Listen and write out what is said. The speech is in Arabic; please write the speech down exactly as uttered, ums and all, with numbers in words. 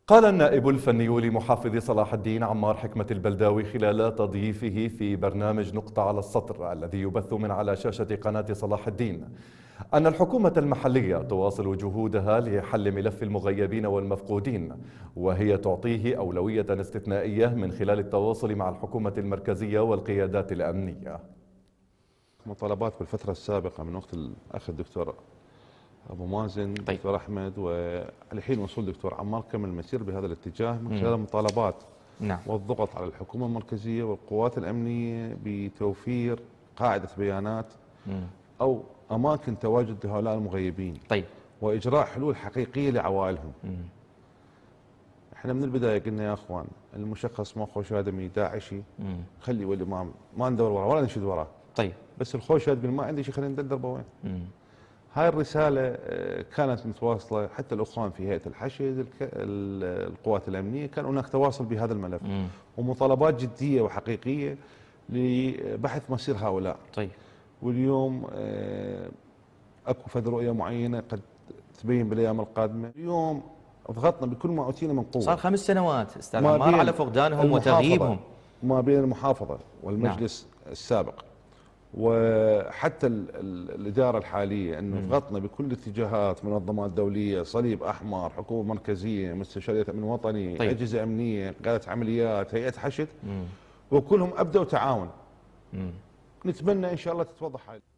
قال النائب الفني لمحافظ صلاح الدين عمار حكمة البلداوي خلال تضييفه في برنامج نقطة على السطر الذي يبث من على شاشة قناة صلاح الدين أن الحكومة المحلية تواصل جهودها لحل ملف المغيبين والمفقودين، وهي تعطيه أولوية استثنائية من خلال التواصل مع الحكومة المركزية والقيادات الأمنية. مطالبات بالفترة السابقة من وقت الأخ الدكتور أبو مازن، طيب. دكتور أحمد، والحين وصول دكتور عمار كمل المسير بهذا الاتجاه من خلال المطالبات نعم. والضغط على الحكومة المركزية والقوات الأمنية بتوفير قاعدة بيانات مم. أو أماكن تواجد هؤلاء المغيبين. طيب. وإجراء حلول حقيقية لعوائلهم. مم. احنا من البداية قلنا يا أخوان المشخص ما خوش آدمي داعشي خلي ولي ما ما ندور وراه ولا نشد وراه. طيب. بس الخوش آدمي ما عندي شيء خلينا ندربه وين. مم. هاي الرسالة كانت متواصلة حتى الأخوان في هيئة الحشد القوات الأمنية كان هناك تواصل بهذا الملف مم. ومطالبات جدية وحقيقية لبحث مصير هؤلاء. طيب. واليوم اكو فد رؤية معينة قد تبين بالأيام القادمة. اليوم ضغطنا بكل ما أوتينا من قوة. صار خمس سنوات استاذ عمار على فقدانهم وتغييبهم ما بين المحافظة والمجلس نعم. السابق وحتى ال ال الإدارة الحالية أنه ضغطنا بكل اتجاهات، منظمات دولية، صليب أحمر، حكومة مركزية، مستشارية أمن وطني، طيب. أجهزة أمنية، قادة عمليات، هيئة حشد، مم. وكلهم أبدأوا تعاون. مم. نتمنى إن شاء الله تتوضح هاي